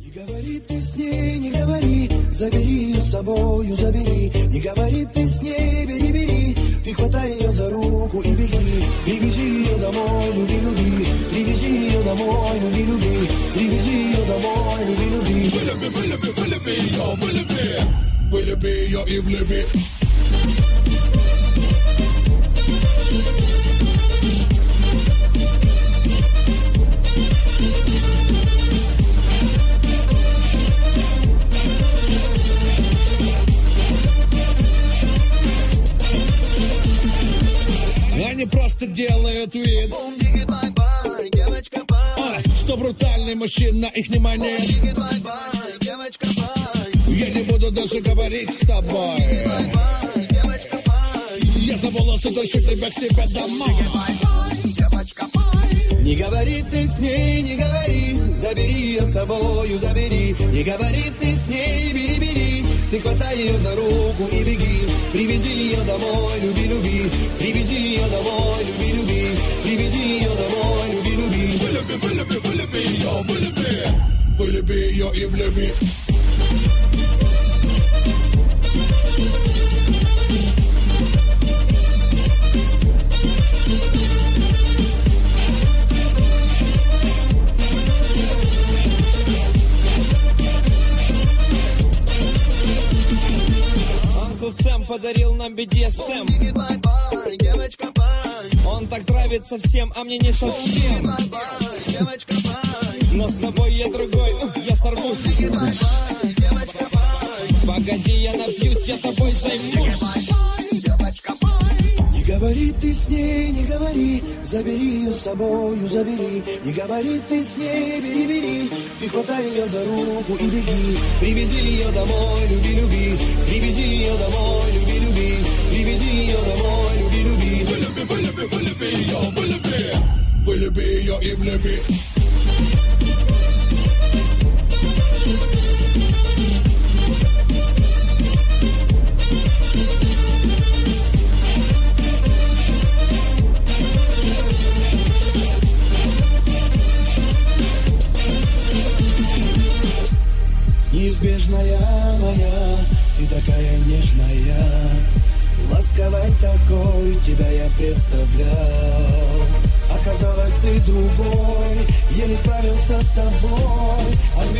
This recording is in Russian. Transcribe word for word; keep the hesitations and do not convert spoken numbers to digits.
Не говори ты с ней, не говори, забери ее с собою, забери. Не говори ты с ней, бери, бери, ты хватай ее за руку и беги. Привези ее домой, люби, люби, привези ее домой, люби, люби, привези ее домой, люби, люби. Вылюби, вылюби, вылюби ее, вылюби, вылюби ее и влюби. Они просто делают вид, а, что брутальный мужчина их не манит. Я не буду даже говорить с тобой. Я за волосы тащу тебя к себе домой. Не говори ты с ней, не говори, забери ее с собою, забери. Не говори ты с ней, бери, бери, ты хватай ее за руку и беги. Привези ее домой, люби, люби, привези ее домой, люби, люби, привези ее домой, люби, люби. Вылюби, вылюби, вылюби ее, вылюби, вылюби ее и влюби. Сэм подарил нам би ди эс эм. Он так нравится всем, а мне не совсем. Но с тобой я другой, я сорвусь. Погоди, я напьюсь, я тобой займусь. Не говори ты с ней, не говори, забери ее с собою, забери. Не говори ты с ней, бери, бери, ты хватай ее за руку и беги. Привези ее домой, люби, люби, привези ее домой, люби, люби, привези ее домой, люби, люби. Вылюби, вылюби, вылюби ее, вылюби, вылюби ее и влюби. Неизбежная моя, ты такая нежная, ласковой такой тебя я представлял. Оказалось, ты другой, я не справился с тобой, от